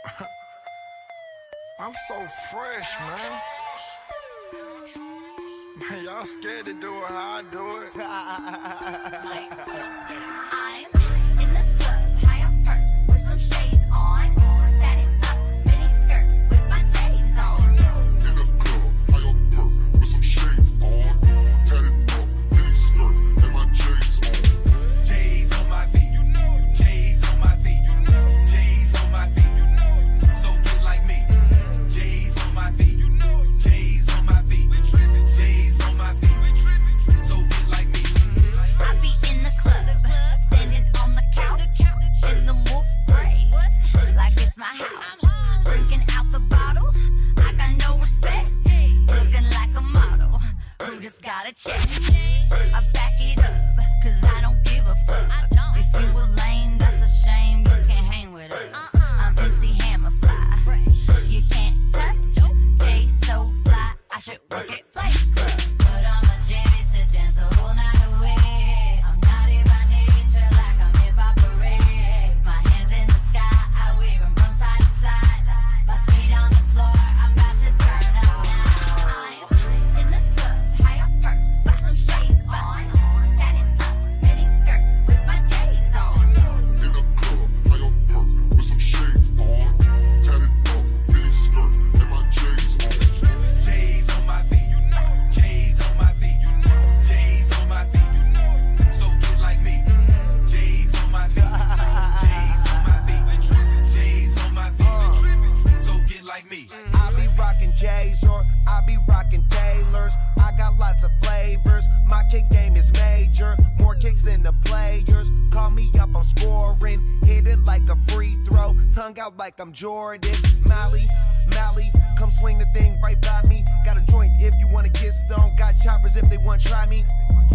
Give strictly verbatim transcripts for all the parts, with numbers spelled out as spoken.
I'm so fresh, man. Man, y'all scared to do it how I do it. I'm in the club, high up perk, with some shades on. Tatted up, mini skirt, with my J's on. In the club, high up perk, with some shades on. Tatted up, mini skirt, and my J's on. J's on my feet, you know it. J's on my feet, you know it. J's on my feet, you know it. So get like me. J's on my feet, you know it. J's on my feet, J's on my feet. So get like me. I be in the club, standing on the couch, in the wolf gray, like it's my house. Drinking out the bottle, I got no respect. Looking like a model, who just got a check. I back it up, cause I don't give a fuck. If you were lame, that's a shame, you can't hang with us. I'm M C Hammerfly, you can't touch. Jay so fly, I should work at Flight Club. Put on my J's to dance the whole night away. I'm naughty by nature, like I'm hip-hop parade. My hands in the sky, I wave them from side to side. My feet on the floor, I'm about to turn up now. I'm in the club, high up perk, with some shades on. Tatted up, mini skirt, with my J's on. In the club, high up perk, with some shades on. Tatted up, mini skirt, and my J's on. J's on my feet, you know it. J's on my feet, you know it. J's on my feet, you know it. So get like me. J's on my feet, J's on my feet, J's on my feet. So get like me. I be rockin' J's or I be rockin' Taylors. I got lots of flavors. My kick game is major. More kicks than the players. Call me up, I'm scoring. Hit it like a free throw. Tongue out like I'm Jordan. Mally, Mally, come swing the thing right by me. Got a joint if you wanna get stoned. Got choppers if they wanna try me.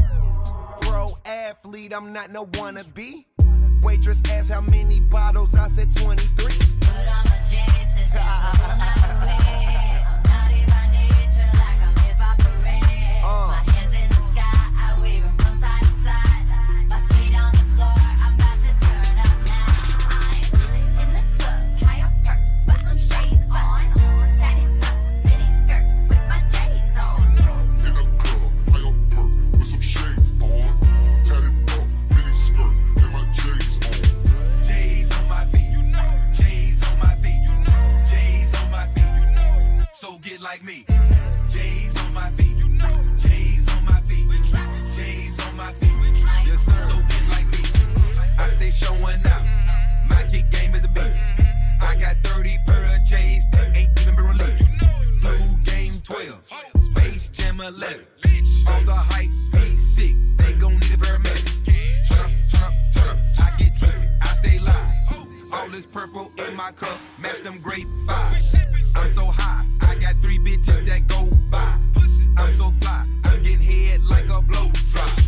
Pro athlete, I'm not no wannabe. Waitress asked how many bottles, I said twenty-three. Put on my J's to dance the whole night away. I'm naughty by nature, like I'm hip-hop parade. My hands in the sky, I wave them from side to side. My feet on the floor, I'm about to turn up now. I'm in the club, high up perk, with some shades on. Tatted up, mini skirt, with my J's on. In the club, high up perk, with some shades on. Tatted up, mini skirt, and my J's on. J's on my feet, you know it. J's on my feet, you know it. J's on my feet, you know it. So get like me. J's on my feet, you know it. J's on my feet, J's on my feet. Yes, sir. So get like me. I stay showing out. My kick game is a beast. I got thirty pair of J's that ain't even been released. Flu game twelve, Space Jam eleven. All the hype be sick, they gon' need a paramedic. Turn up, turn up, turn up. I get trippy, I stay live. All this purple in my cup, match them grape vibes. I'm so high, I got three bitches that go by. I'm so fly, I'm getting head like a blow drop.